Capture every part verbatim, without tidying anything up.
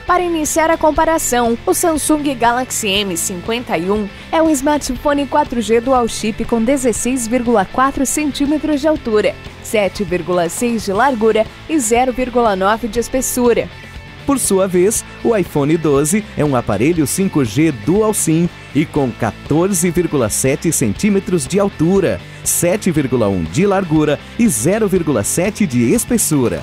Para iniciar a comparação, o Samsung Galaxy M cinquenta e um é um smartphone quatro G dual chip com dezesseis vírgula quatro centímetros de altura, sete vírgula seis de largura e zero vírgula nove de espessura. Por sua vez, o iPhone doze é um aparelho cinco G Dual SIM e com quatorze vírgula sete centímetros de altura, sete vírgula um de largura e zero vírgula sete de espessura.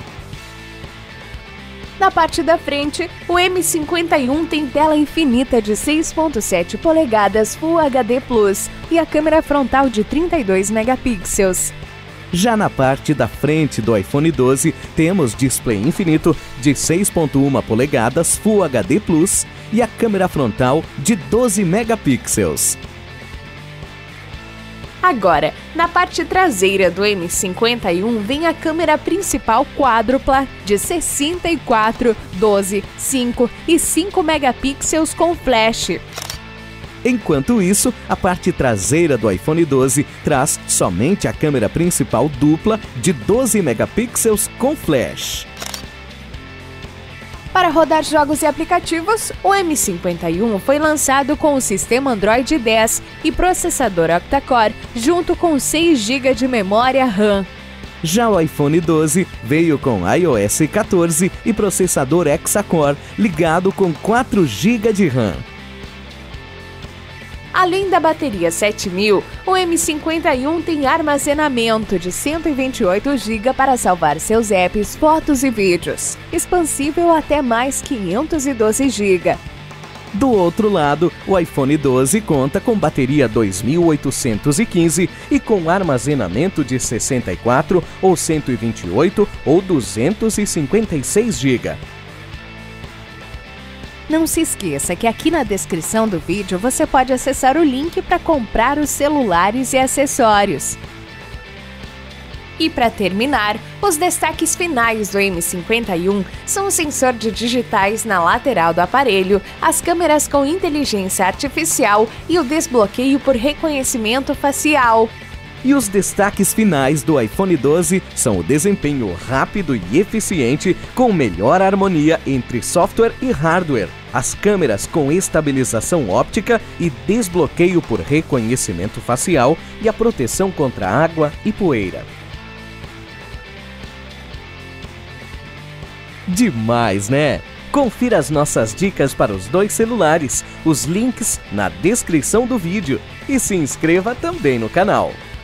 Na parte da frente, o M cinquenta e um tem tela infinita de seis vírgula sete polegadas Full H D plus e a câmera frontal de trinta e dois megapixels. Já na parte da frente do iPhone doze, temos display infinito de seis vírgula um polegadas Full H D plus e a câmera frontal de doze megapixels. Agora, na parte traseira do M cinquenta e um vem a câmera principal quádrupla de sessenta e quatro, doze, cinco e cinco megapixels com flash. Enquanto isso, a parte traseira do iPhone doze traz somente a câmera principal dupla de doze megapixels com flash. Para rodar jogos e aplicativos, o M cinquenta e um foi lançado com o sistema Android dez e processador octa-core, junto com seis gigas de memória RAM. Já o iPhone doze veio com iOS quatorze e processador hexa-core ligado com quatro gigas de RAM. Além da bateria sete mil, o M cinquenta e um tem armazenamento de cento e vinte e oito gigas para salvar seus apps, fotos e vídeos, expansível até mais quinhentos e doze gigas. Do outro lado, o iPhone doze conta com bateria dois mil oitocentos e quinze e com armazenamento de sessenta e quatro ou cento e vinte e oito ou duzentos e cinquenta e seis gigas. Não se esqueça que aqui na descrição do vídeo você pode acessar o link para comprar os celulares e acessórios. E para terminar, os destaques finais do M cinquenta e um são o sensor de digitais na lateral do aparelho, as câmeras com inteligência artificial e o desbloqueio por reconhecimento facial. E os destaques finais do iPhone doze são o desempenho rápido e eficiente com melhor harmonia entre software e hardware, as câmeras com estabilização óptica e desbloqueio por reconhecimento facial e a proteção contra água e poeira. Demais, né? Confira as nossas dicas para os dois celulares, os links na descrição do vídeo e se inscreva também no canal.